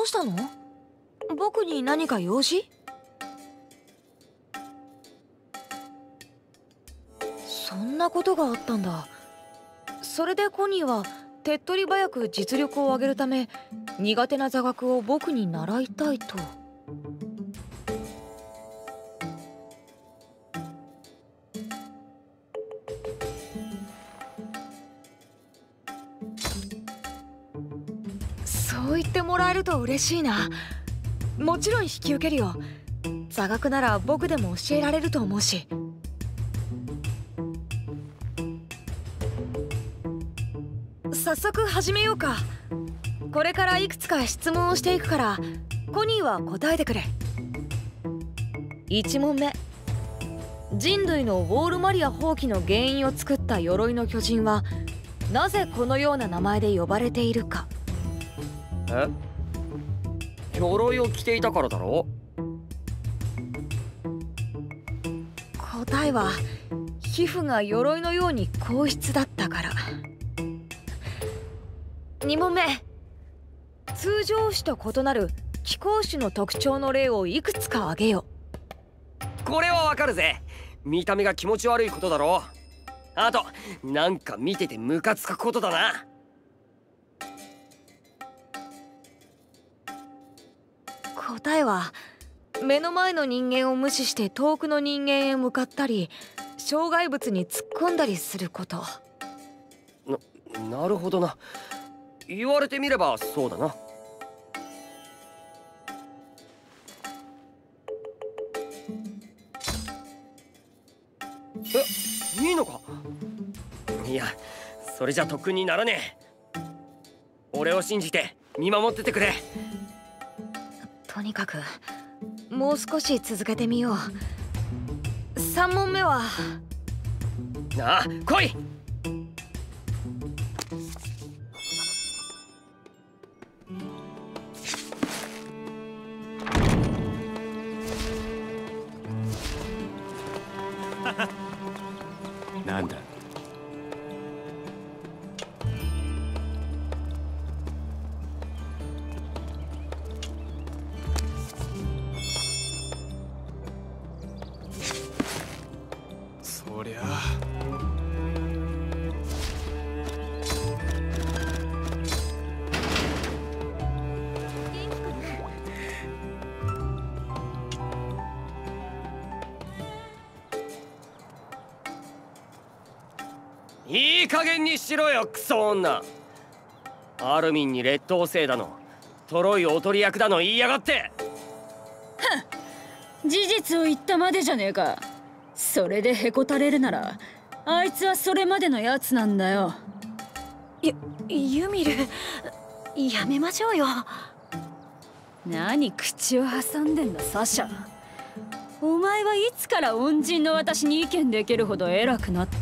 うしたの？僕に何か用事？そんなことがあったんだ。それでコニーは手っ取り早く実力を上げるため苦手な座学を僕に習いたいと。そう言ってもらえると嬉しいな。もちろん引き受けるよ。座学なら僕でも教えられると思うし。早速始めようか。これからいくつか質問をしていくからコニーは答えてくれ。1問目、人類のウォールマリア放棄の原因を作った鎧の巨人はなぜこのような名前で呼ばれているか。 え？鎧を着ていたからだろ？ 答えは皮膚が鎧のように硬質だったから。2問目、通常種と異なる気候種の特徴の例をいくつか挙げよ。 これはわかるぜ。見た目が気持ち悪いことだろ。あとなんか見ててムカつくことだな。 答えは目の前の人間を無視して遠くの人間へ向かったり障害物に突っ込んだりすること。 なるほどな。言われてみればそうだな。え、いいのか？いや、それじゃ特訓にならねえ。俺を信じて見守っててくれ。 とにかくもう少し続けてみよう。3問目は。 ああ、来い。 なんだ？そりゃあ。 いい加減にしろよ、クソ女。アルミンに劣等生だの、トロイおとり役だの言いやがって。 事実を言ったまでじゃねえか。それでへこたれるならあいつはそれまでのやつなんだよ。 ユミル、やめましょうよ。 何口を挟んでんだサシャ。お前はいつから恩人の私に意見できるほど偉くなった？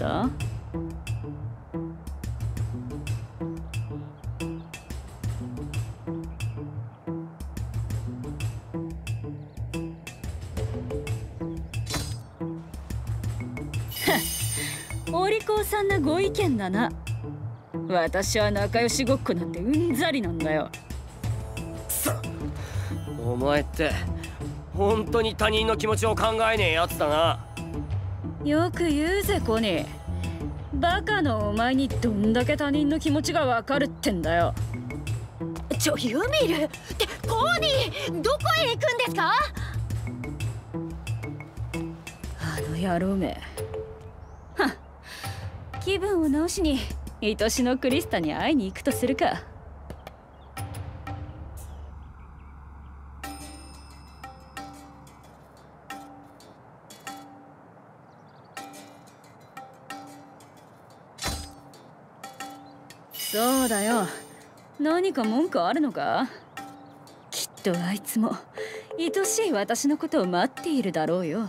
お利口さんなご意見だな。私は仲良しごっこなんてうんざりなんだよ。 くそ、お前って本当に他人の気持ちを考えねえやつだな。 よく言うぜコニー。バカのお前にどんだけ他人の気持ちがわかるってんだよ。 ユミルってコニー、どこへ行くんですか？ あの野郎め。はっ、気分を直しに愛しのクリスタに会いに行くとするか。そうだよ。何か文句あるのか？きっとあいつも愛しい私のことを待っているだろうよ。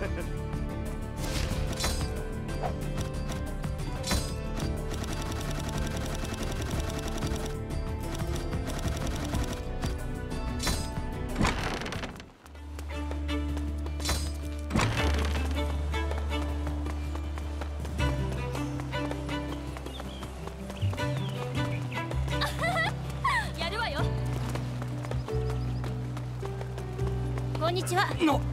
やるわよ。こんにちは。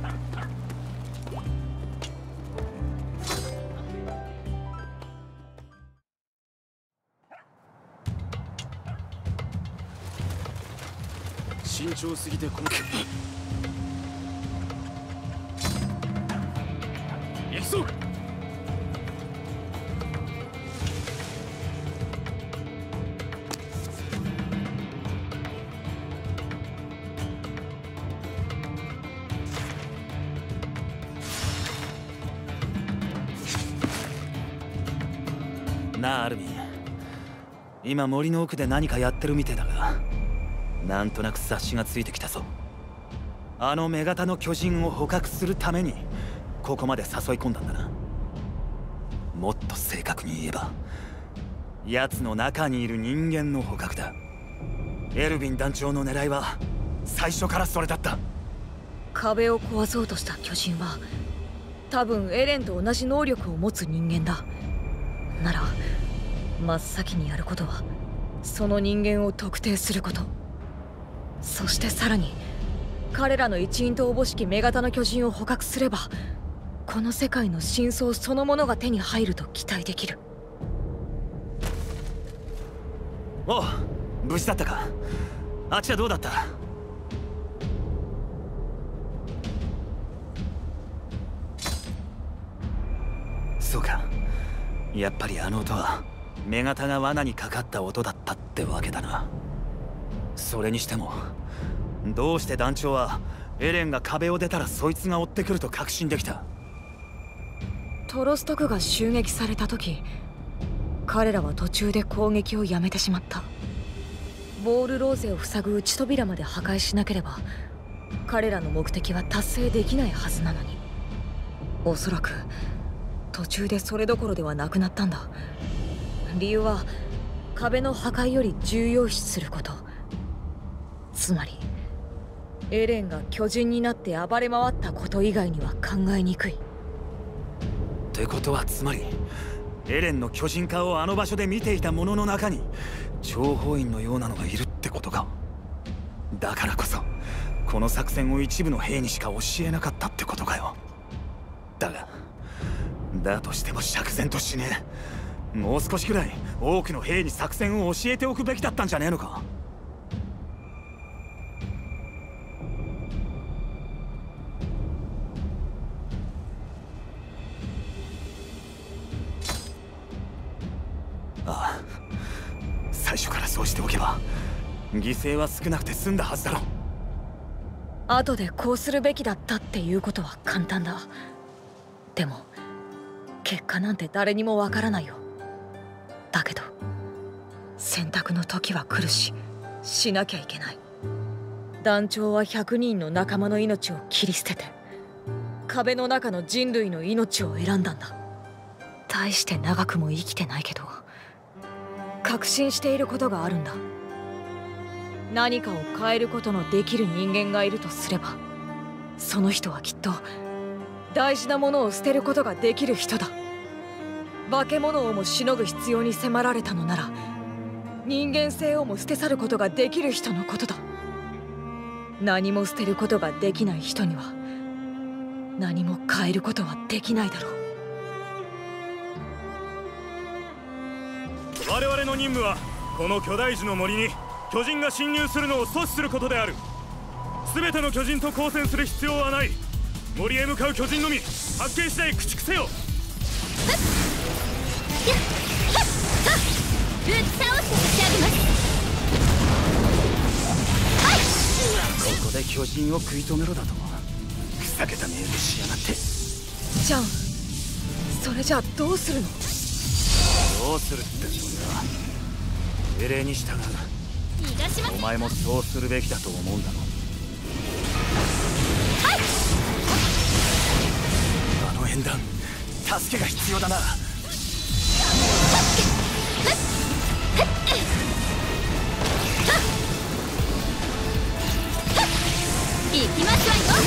慎重すぎてこの行くぞ。 なあアルミン、今森の奥で何かやってるみてえだが、なんとなく察しがついてきたぞ。あの女型の巨人を捕獲するためにここまで誘い込んだんだな。もっと正確に言えば奴の中にいる人間の捕獲だ。エルヴィン団長の狙いは最初からそれだった。 壁を壊そうとした巨人は多分エレンと同じ能力を持つ人間だ。なら真っ先にやることはその人間を特定すること。そしてさらに彼らの一員とおぼしき女型の巨人を捕獲すれば、この世界の真相そのものが手に入ると期待できる。 おう、無事だったか。あっちはどうだった？そうか、やっぱりあの音は女型が罠にかかった音だったってわけだな。それにしてもどうして団長はエレンが壁を出たらそいつが追ってくると確信できた？ トロスト区が襲撃された時、彼らは途中で攻撃をやめてしまった。ボールローゼを塞ぐ内扉まで破壊しなければ彼らの目的は達成できないはずなのに、おそらく途中でそれどころではなくなったんだ。理由は壁の破壊より重要視すること。つまりエレンが巨人になって暴れ回ったこと以外には考えにくい。 ってことはつまりエレンの巨人化をあの場所で見ていた者の中に諜報員のようなのがいるってことか。だからこそこの作戦を一部の兵にしか教えなかったってことかよ。だとしても釈然としねえ。もう少しくらい多くの兵に作戦を教えておくべきだったんじゃねえのか。ああ、最初からそうしておけば犠牲は少なくて済んだはずだろ。 後でこうするべきだったっていうことは簡単だ。でも結果なんて誰にもわからないよ。だけど選択の時は来るしなきゃいけない。団長は100人の仲間の命を切り捨てて壁の中の人類の命を選んだんだ。大して長くも生きてないけど確信していることがあるんだ。何かを変えることのできる人間がいるとすれば、その人はきっと大事なものを捨てることができる人だ。化け物をもしのぐ必要に迫られたのなら、人間性をも捨て去ることができる人のことだ。何も捨てることができない人には何も変えることはできないだろう。 我々の任務はこの巨大樹の森に巨人が侵入するのを阻止することである。全ての巨人と交戦する必要はない。森へ向かう巨人のみ発見次第駆逐せよ。 ぶっ倒して差し上げます。 ここで巨人を食い止めろだとふざけたメールしやがって。 じゃん、それじゃあどうするの？ どうするってそれは命令に従う。 逃がしません。 お前もそうするべきだと思うんだろう。 助けが必要だな。 行きますわよ。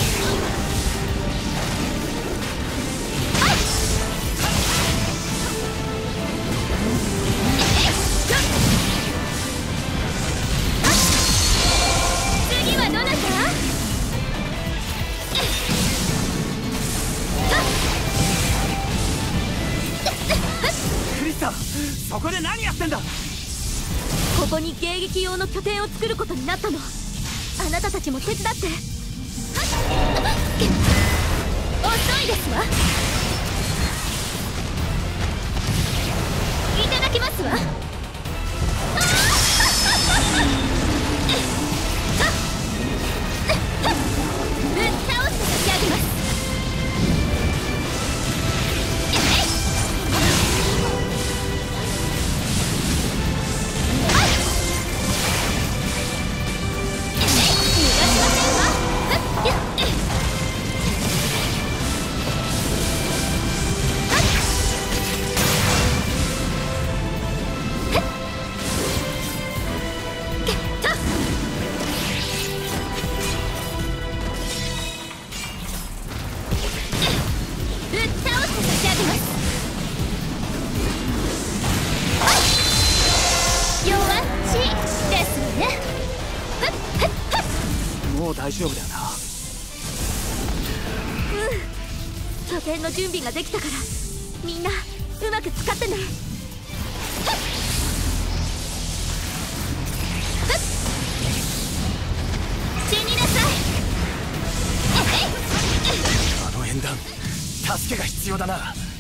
次はどなた？ クリスタ、そこで何やってんだ。 ここに迎撃用の拠点を作ることになったの。あなたたちも手伝って。遅いですわ。いただきますわ。ぶっ倒して差し上げます。 もう大丈夫だよな。 拠点の準備ができたからみんなうまく使ってね。死になさい。 あの演弾、助けが必要だな。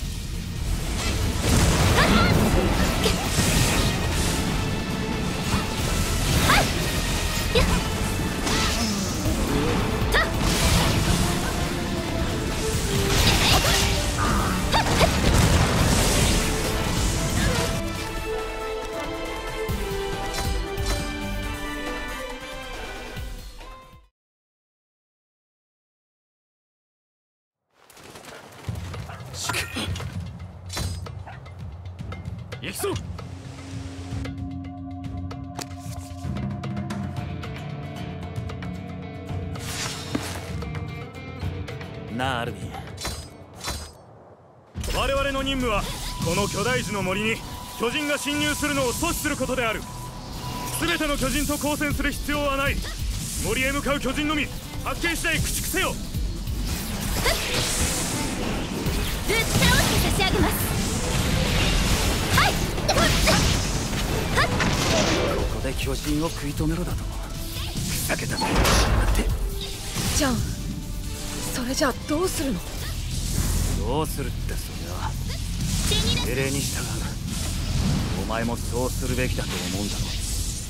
行くぞ。 なあアルビン、 我々の任務はこの巨大樹の森に巨人が侵入するのを阻止することである。全ての巨人と交戦する必要はない。森へ向かう巨人のみ発見次第駆逐せよ。 ぶっ倒して差し上げます。 ここで巨人を食い止めろだと。ふざけたことしやがって。 ジャン、それじゃあどうするの？ どうするってそれは命令に従う。お前もそうするべきだと思うんだろう。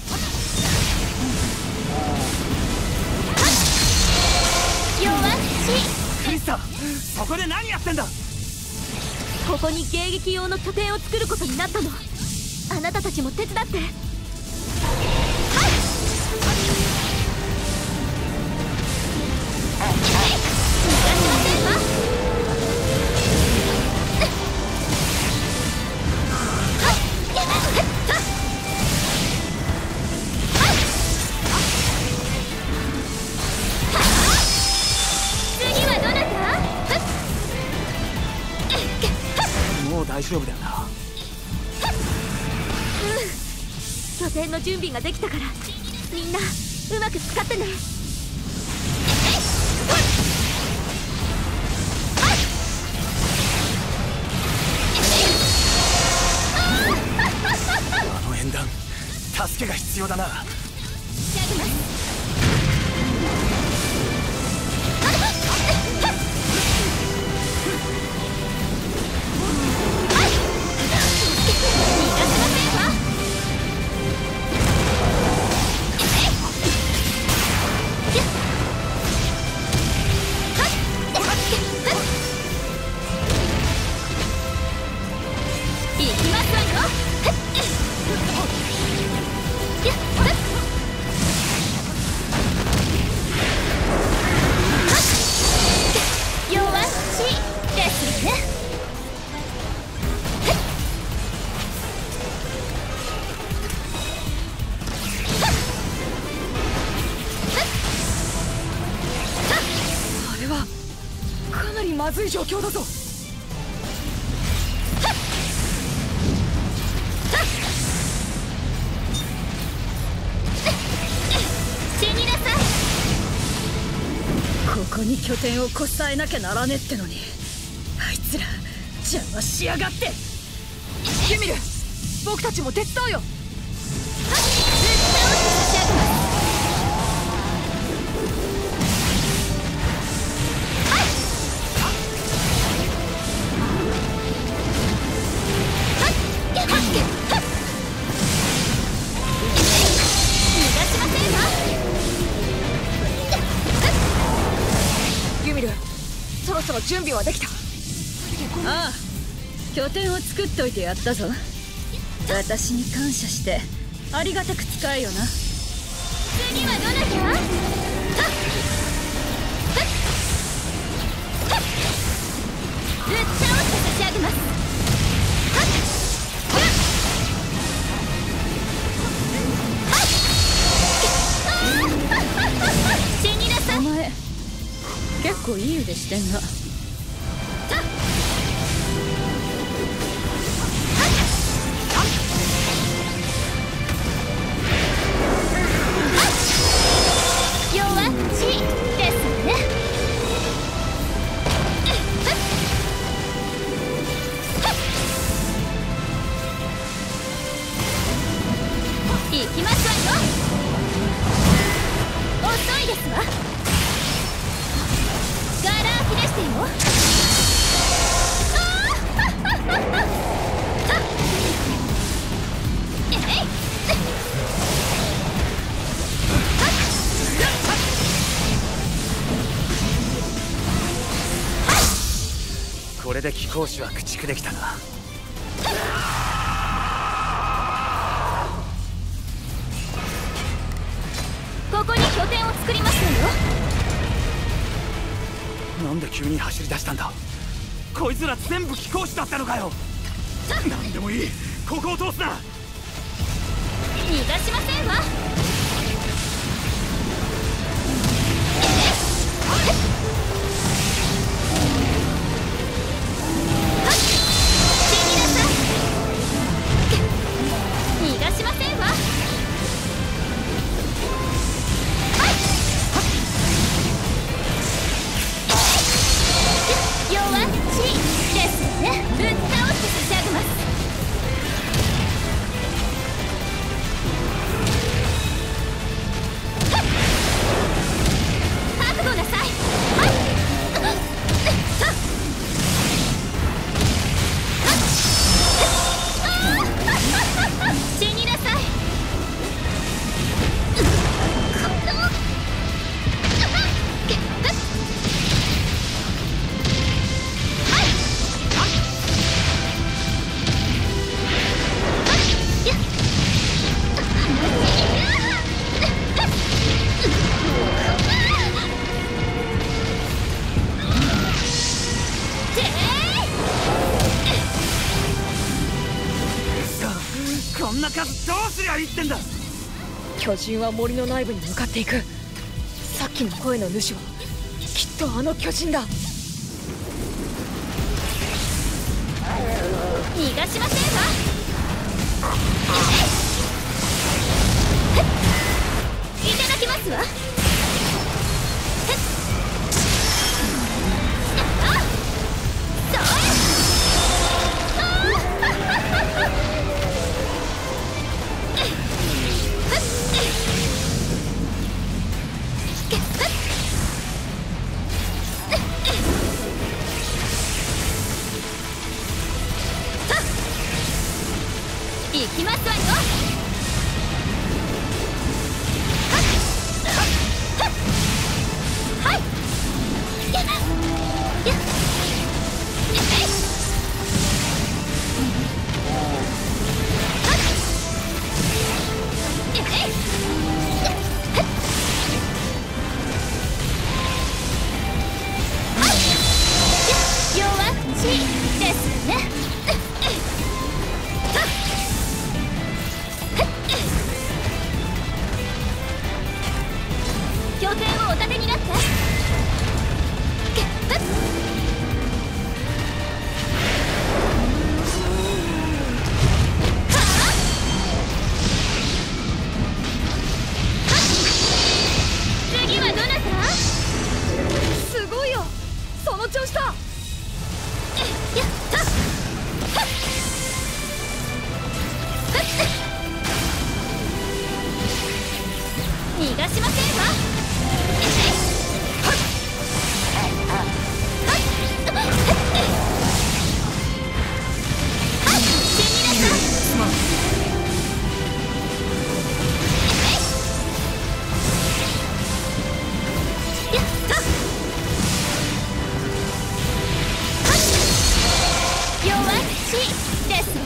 弱し。 クリスタ、そこで何やってんだ。 ここに迎撃用の拠点を作ることになったの。あなたたちも手伝って。次はどなた？ もう大丈夫だよな。 拠点の準備ができたからみんなうまく使ってね。 あの演弾、助けが必要だな。 仕上げます。行きますわよ。 にまずい状況だぞ。 死になさい。 ここに拠点をこさえなきゃならねえってのに、あいつら邪魔しやがって。ユミル、僕たちも手伝うよ。ユミル、そろそろ準備はできた。 ああ、拠点を作っといてやったぞ。私に感謝してありがたく使えよな。次はどなた？ぶっ倒して差し上げます。死になさい。お前結構いい腕してんな。行きますわよ。遅いですわ。ガラ空きでしてよ。 これで貴公子は駆逐できたな。 ここに拠点を作りますのよ。 なんで急に走り出したんだ。こいつら全部貴公子だったのかよ。 何でもいい、ここを通すな。 逃がしませんわ。逃がしませんわ。弱っちいですね。ぶっ倒して差し上げます。覚悟なさい。死になさい。 こんな数どうすりゃいいってんだ。 巨人は森の内部に向かっていく。さっきの声の主はきっとあの巨人だ。 逃がしませんわ。いただきますわ。行きますわよ。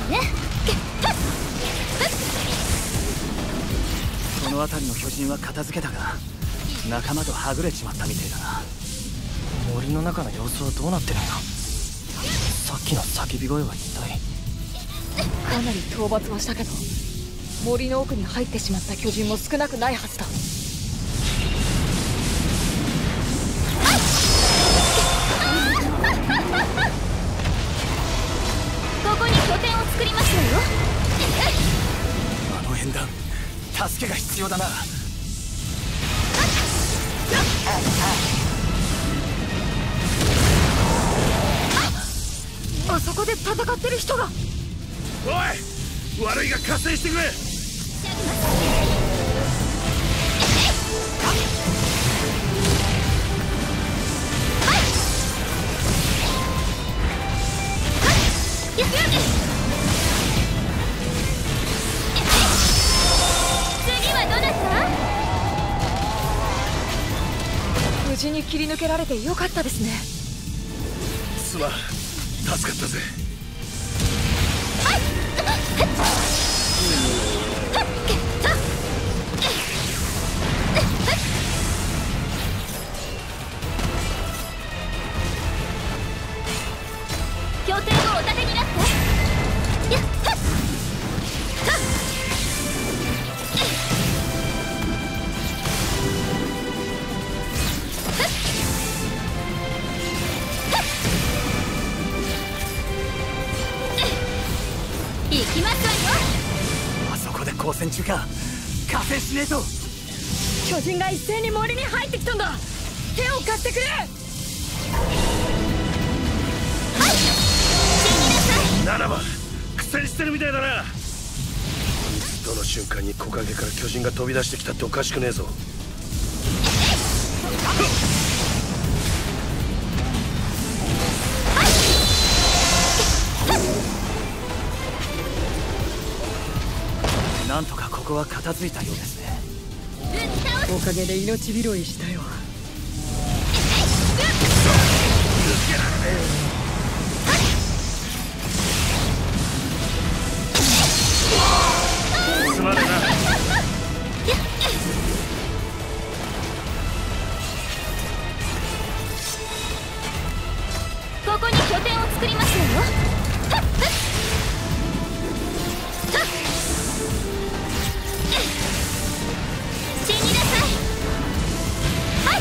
ね。 この辺りの巨人は片付けたが仲間とはぐれちまったみてえだな。 森の中の様子はどうなってるんだ。さっきの叫び声は一体。 かなり討伐はしたけど森の奥に入ってしまった巨人も少なくないはずだ。 ここに拠点を作りますわよ。 あの縁談助けが必要だな。 あそこで戦ってる人が。 おい、悪いが加勢してくれ。 次はどなた？ 無事に切り抜けられてよかったですね。 すまん、助かったぜ。 拠点をお立てになって。やっ行きますわよ。 あそこで交戦中か。加勢しねえと。 巨人が一斉に森に入ってきたんだ。手を貸してくれ。 ならば苦戦してるみたいだな。どの瞬間に木陰から巨人が飛び出してきたっておかしくねえぞ。 なんとかここは片付いたようですね。 おかげで命拾いしたよ。 すまねえな。 ここに拠点を作りますわよ。死になさい。はい。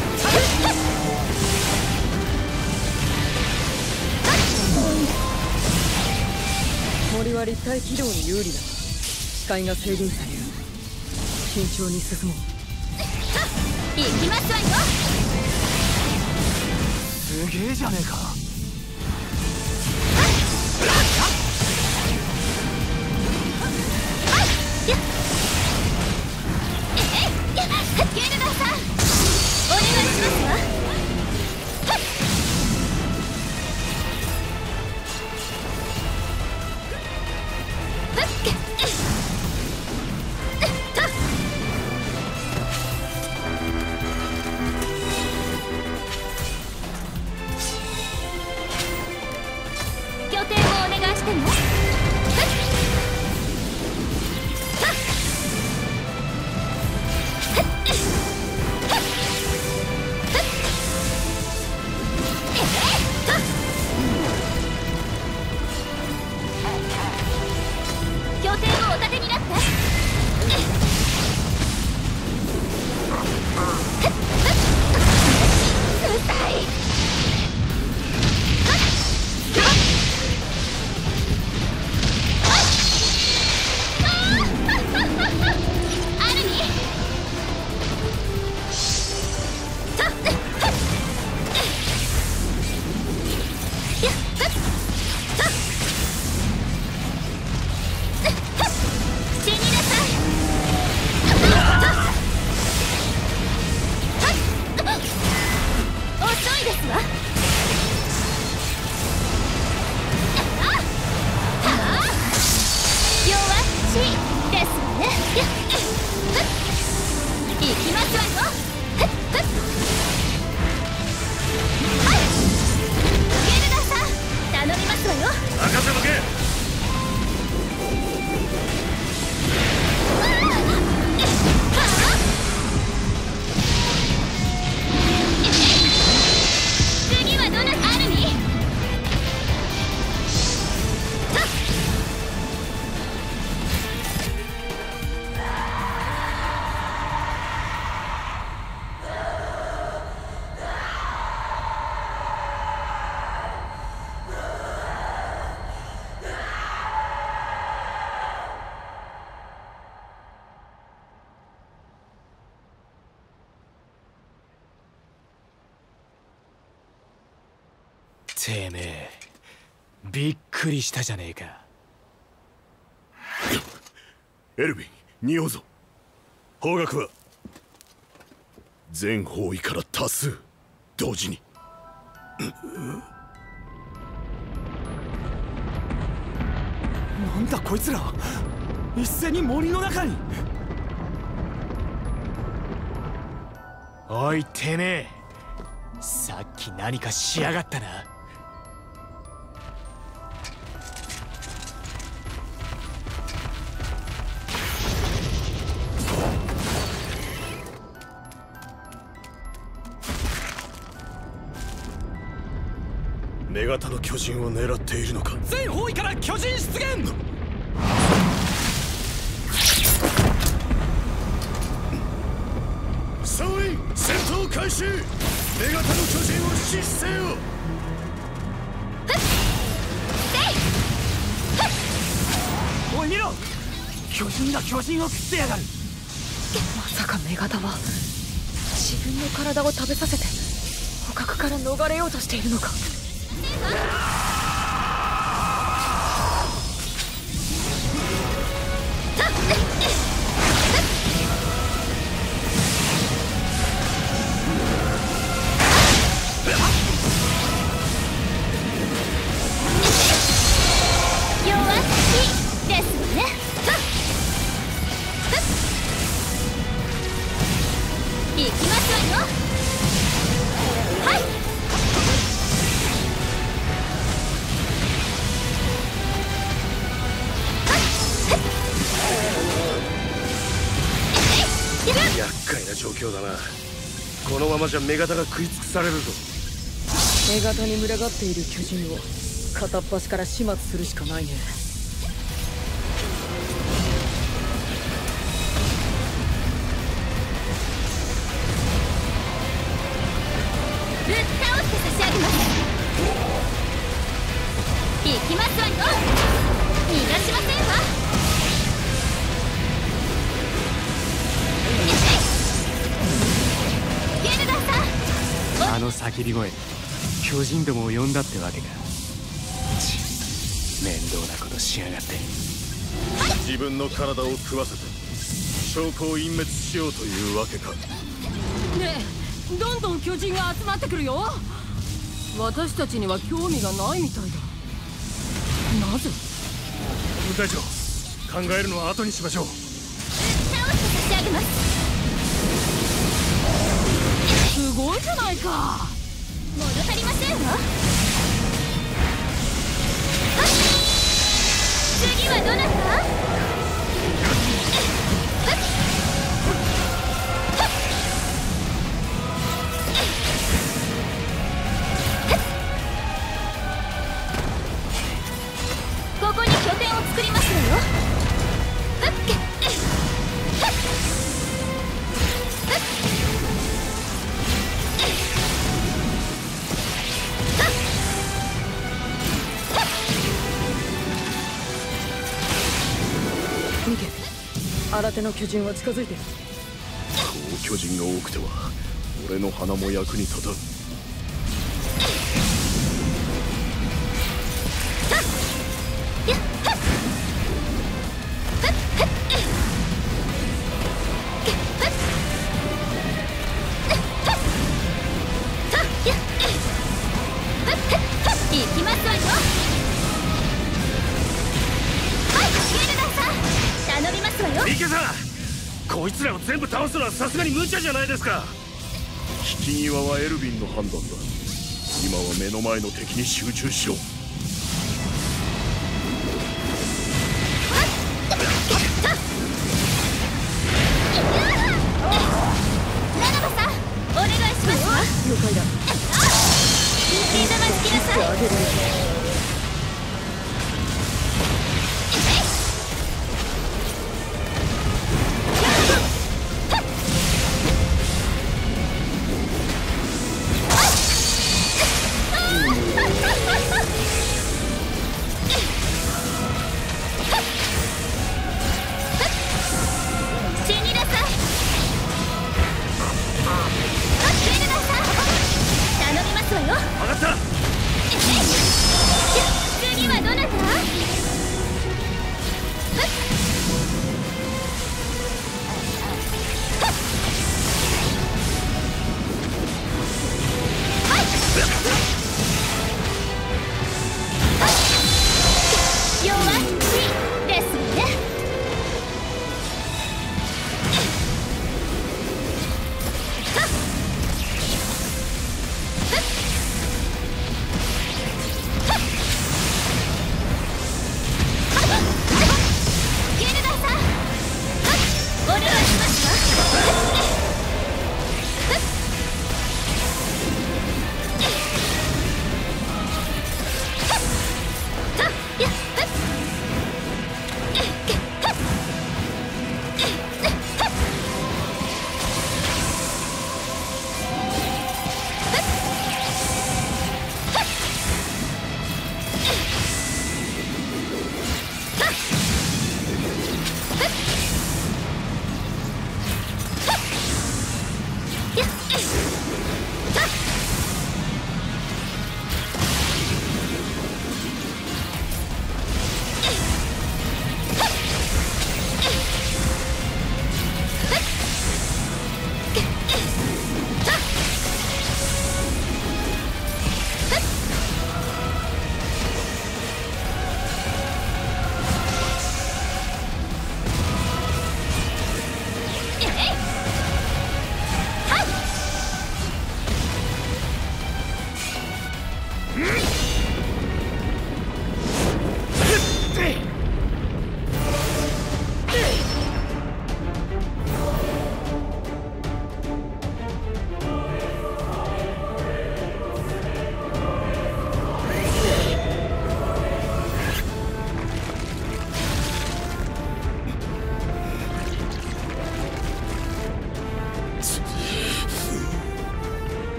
森は立体軌道に有利だ。視界が制限される。慎重に進もう。 行きますわよ。 すげえじゃねえか。 ゲルダーさん、お願いしますわ。拠点をお願いしても。拠点をお立てになって。 てめえびっくりしたじゃねえか。 エルヴィン、匂うぞ。方角は全方位から多数同時に。 なんだこいつら、一斉に森の中に。 おいてめえ、さっき何かしやがったな。 女型の巨人を狙っているのか。 全方位から巨人出現。 総員戦闘開始。女型の巨人を死守せよ。 おい見ろ、巨人が巨人を食ってやがる。 まさか女型は自分の体を食べさせて捕獲から逃れようとしているのか。 厄介な状況だな。このままじゃ女型が食い尽くされるぞ。 女型に群がっている巨人を片っ端から始末するしかないね。 ぶっ倒して差し上げます。行きますわよ。逃がしませんわ。ゲルダーさん、 あの叫び声、巨人どもを呼んだってわけか。面倒なことしやがって。 自分の体を食わせて証拠を隠滅しようというわけか。 ねえ、どんどん巨人が集まってくるよ。私たちには興味がないみたいだ。なぜ？ 部隊長、考えるのは後にしましょう。 倒して差し上げます。 すごいじゃないか。 物足りませんわ。次はどなた？ここに拠点を作りますのよ。 ミケ、新手の巨人は近づいてる。 こう巨人が多くては俺の鼻も役に立たん。 行きますわよ。はい、ゲルダーさん、頼みますわよ。 池さん、こいつらを全部倒すのはさすがに無茶じゃないですか。引き際はエルヴィンの判断だ。今は目の前の敵に集中しろ。 ナナバさん、お願いしますわ。 了解だ。 ビー玉つきなさい。 あげるよ。 死になさい。ゲルダーさん、頼みますわよ。 分かった。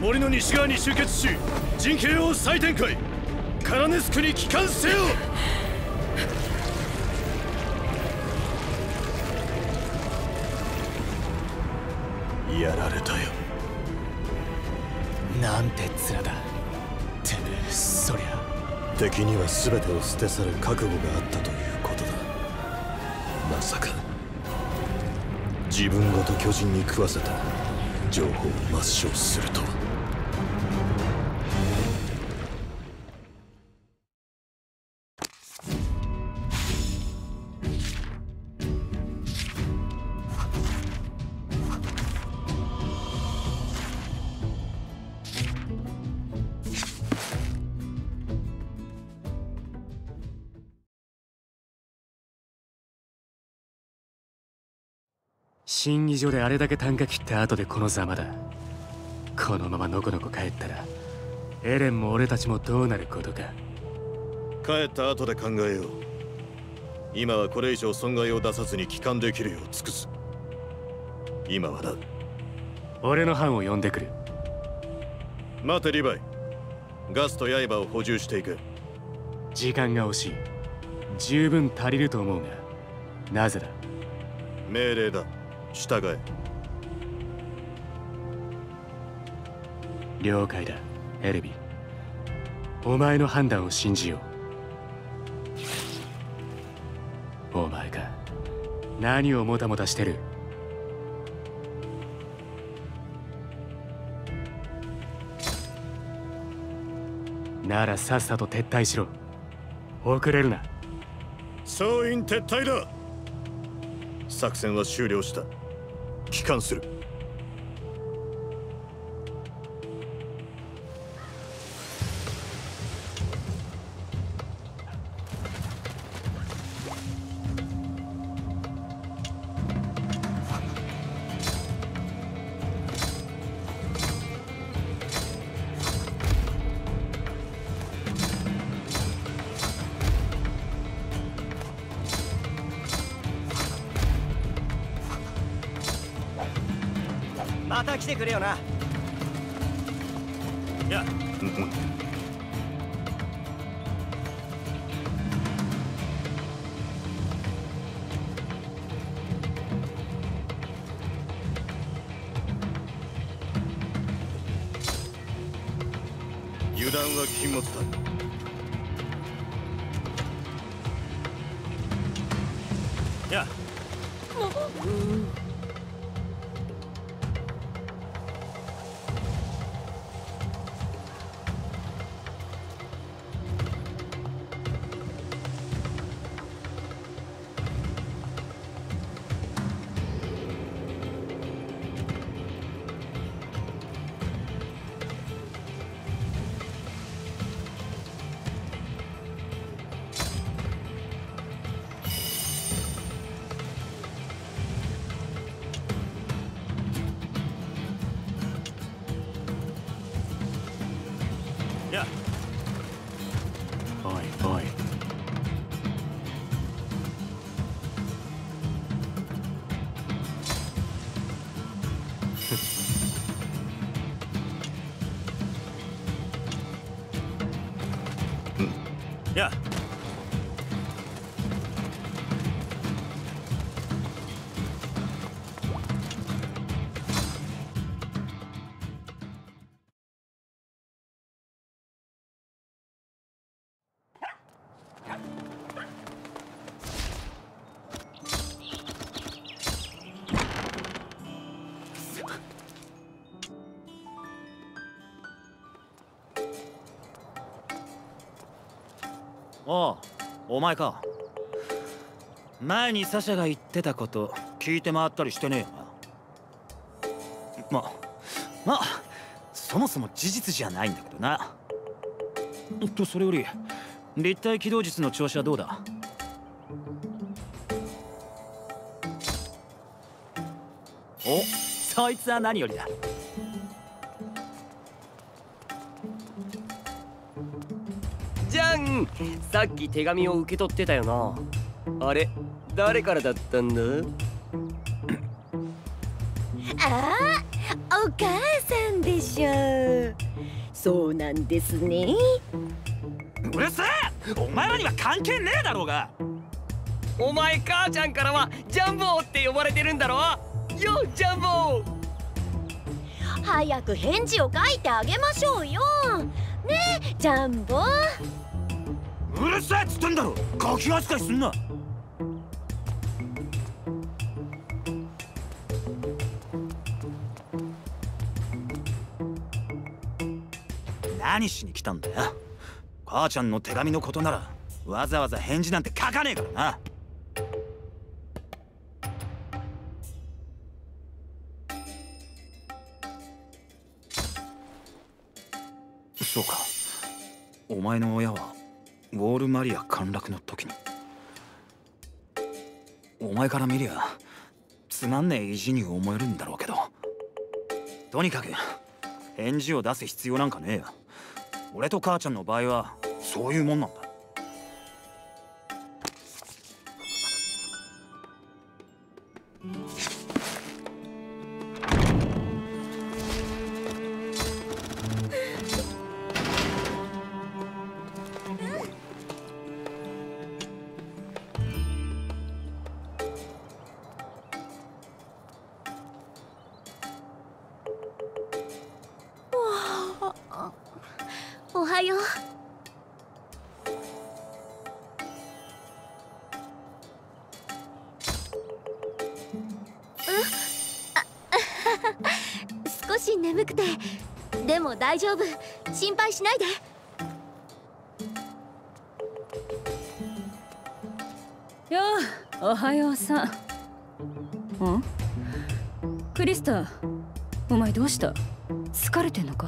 森の西側に集結し、陣形を再展開。カラネスクに帰還せよ。やられたよ。 なんて面だ。てめえ、そりゃ敵には全てを捨て去る覚悟があったということだ。まさか自分ごと巨人に食わせた情報を抹消するとは。 審議所であれだけ啖呵切った後でこのざまだ。このままのこのこ帰ったらエレンも俺たちもどうなることか。 帰った後で考えよう。今はこれ以上損害を出さずに帰還できるよう尽くす。今はな。 俺の班を呼んでくる。 待てリヴァイ。ガスと刃を補充していく。 時間が惜しい。十分足りると思うが、なぜだ。 命令だ。従え。 了解だ、エルヴィン。お前の判断を信じよう。お前か。何をもたもたしてる。ならさっさと撤退しろ。遅れるな。 総員撤退だ。作戦は終了した。帰還する。 また来てくれよな。 いや、油断は禁物だ。いや。 おいおい。 いや。 おう、お前か。前にサシャが言ってたこと聞いて回ったりしてねえよな。まあそもそも事実じゃないんだけどな。それより立体起動術の調子はどうだ。お、そいつは何よりだ。 じゃん、さっき手紙を受け取ってたよな。あれ、誰からだったんだ？ ああ、お母さんでしょ。 そうなんですね。 うるせえ、お前らには関係ねえだろうが。 お前母ちゃんからはジャンボーって呼ばれてるんだろ。よジャンボー。 早く返事を書いてあげましょうよ。ねえジャンボ。 うるせえっつってんだろ、ガキ扱いすんな。何しに来たんだよ。母ちゃんの手紙のことならわざわざ返事なんて書かねえからな。そうか、お前の親はウォールマリア陥落の時に。お前から見りゃつまんねえ意地に思えるんだろうけど、とにかく返事を出す必要なんかねえよ。俺と母ちゃんの場合はそういうもんなんだ。 おはよう。少し眠くて、でも大丈夫、心配しないで。 よう、おはようさん。クリスタ、お前どうした？疲れてんのか？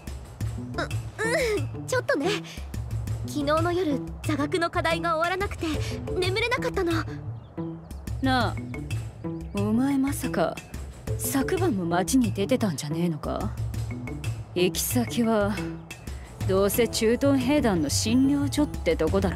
ちょっとね。昨日の夜座学の課題が終わらなくて眠れなかったの。 なあ、お前まさか昨晩も街に出てたんじゃねえのか？行き先はどうせ駐屯兵団の診療所ってとこだろ。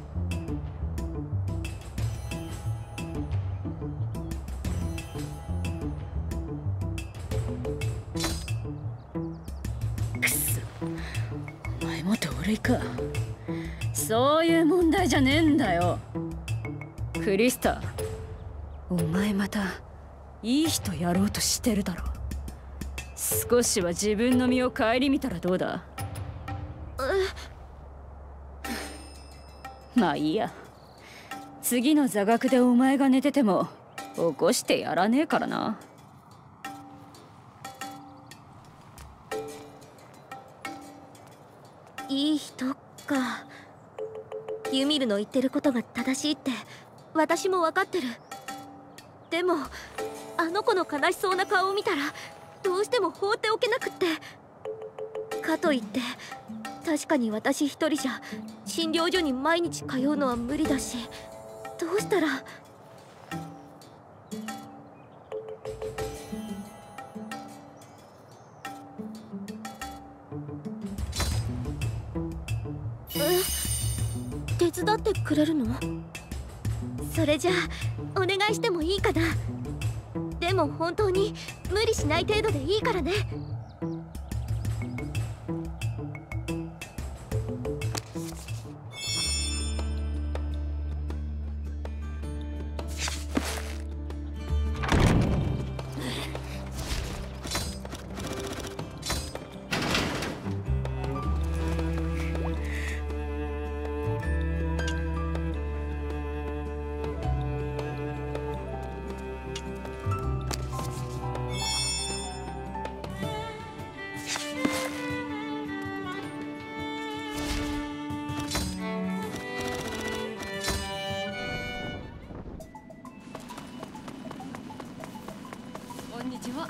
くそ、お前も同類か。そういう問題じゃねえんだよ。クリスタ、お前またいい人やろうとしてるだろ。少しは自分の身を顧みたらどうだ？まあいいや。次の座学でお前が寝てても起こしてやらねえからな。 いい人か。ユミルの言ってることが正しいって私も分かってる。でもあの子の悲しそうな顔を見たらどうしても放っておけなくって。かといって確かに私一人じゃ診療所に毎日通うのは無理だし、どうしたら。手伝ってくれるの？それじゃあお願いしてもいいかな。でも本当に無理しない程度でいいからね。 こんにちは。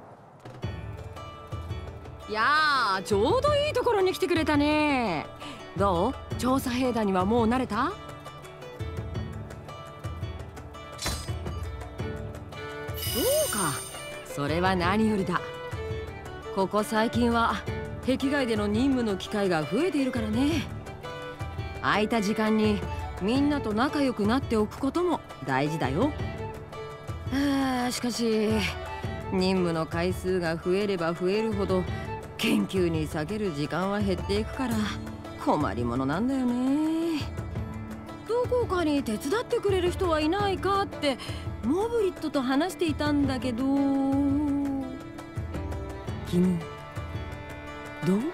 いやー、ちょうどいいところに来てくれたね。 どう？調査兵団にはもう慣れた？そうか、それは何よりだ。ここ最近は壁外での任務の機会が増えているからね。空いた時間にみんなと仲良くなっておくことも大事だよ。しかし任務の回数が増えれば増えるほど研究に割ける時間は減っていくから困りものなんだよね。どこかに手伝ってくれる人はいないかってモブリットと話していたんだけど、君どう？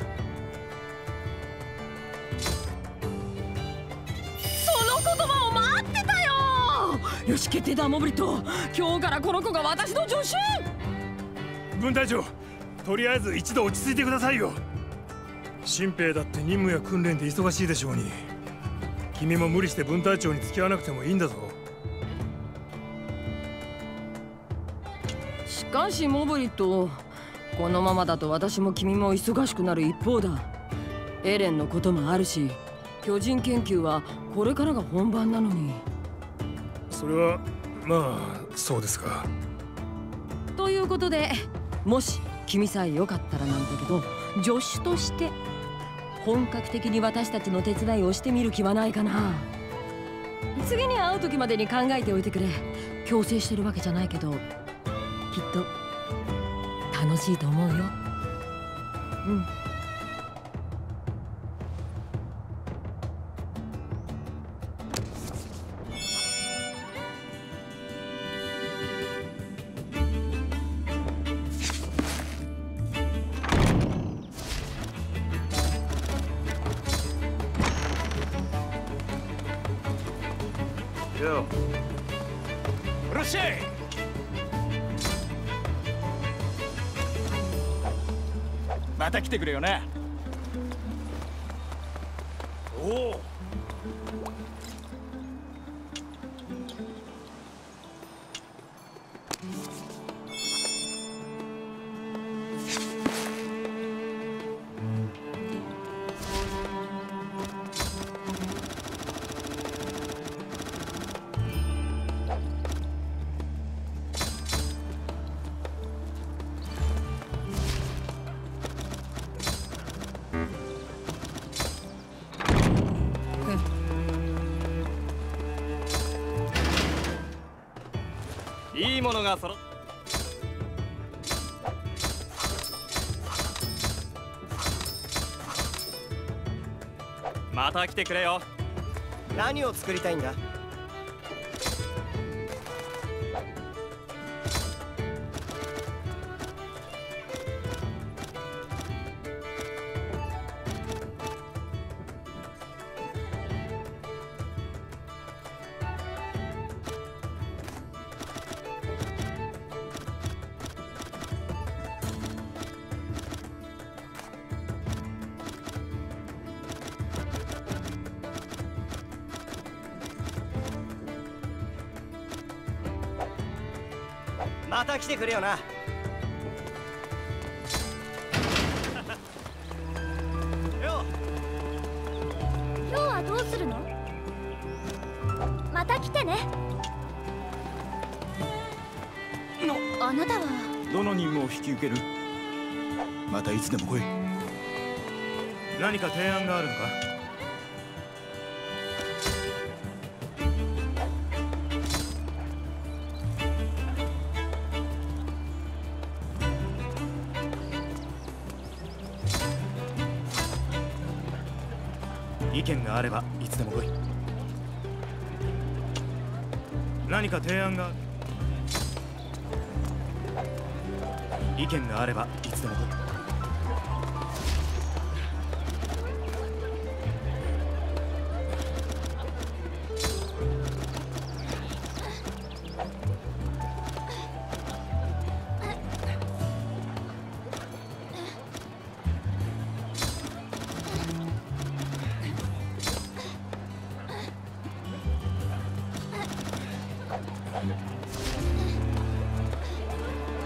その言葉を待ってたよ。よし、決定だモブリット。今日からこの子が私の助手。 分隊長、とりあえず一度落ち着いてくださいよ。新兵だって任務や訓練で忙しいでしょうに。君も無理して分隊長に付き合わなくてもいいんだぞ。 しかしモブリット、このままだと私も君も忙しくなる一方だ。エレンのこともあるし、巨人研究はこれからが本番なのに。 それはまあそうですか。 ということで、もし君さえよかったらなんだけど、助手として本格的に私たちの手伝いをしてみる気はないかな。次に会う時までに考えておいてくれ。強制してるわけじゃないけど、きっと楽しいと思うよ。うん。 よっしゃい。 また来てくれよな。 おお。 いいものが揃っ。また来てくれよ。 何を作りたいんだ？また来てくれよな。 今日はどうするの？また来てね。あなたはどの任務を引き受ける？またいつでも来い。 何か提案があるのか？意見があればいつでも来い。何か提案がある。意見があればいつでも来い。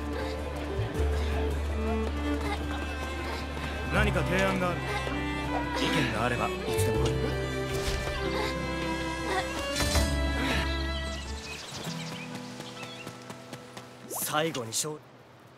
何か提案がある。 見があればいつでも来い。 最後に勝利。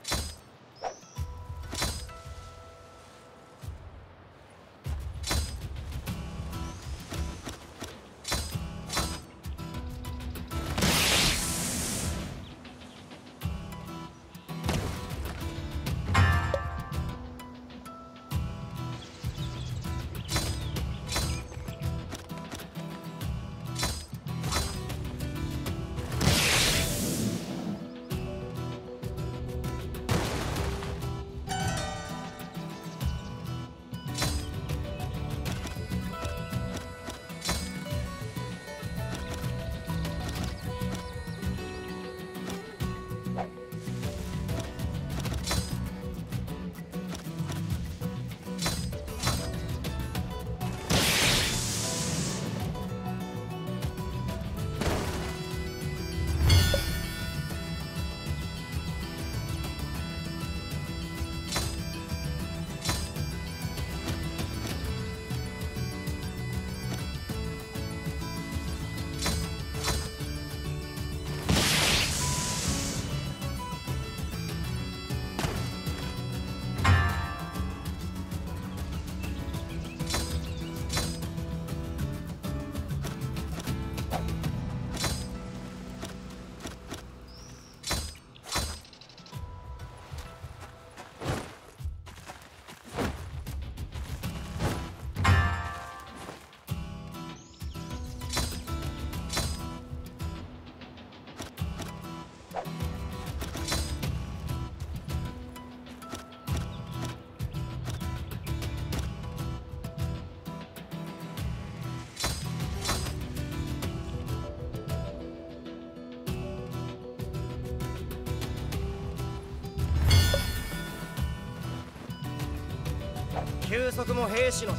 休息も兵士の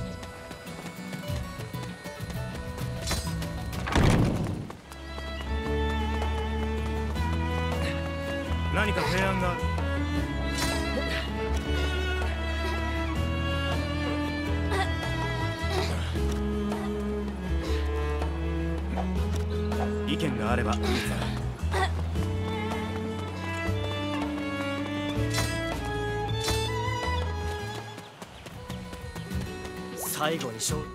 何か提案がある。意見があればいいさ。 最後に勝利。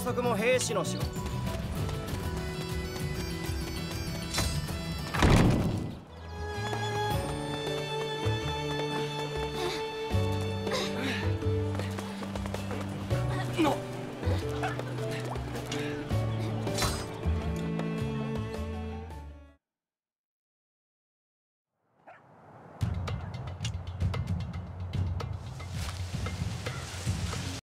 束も兵士の仕事。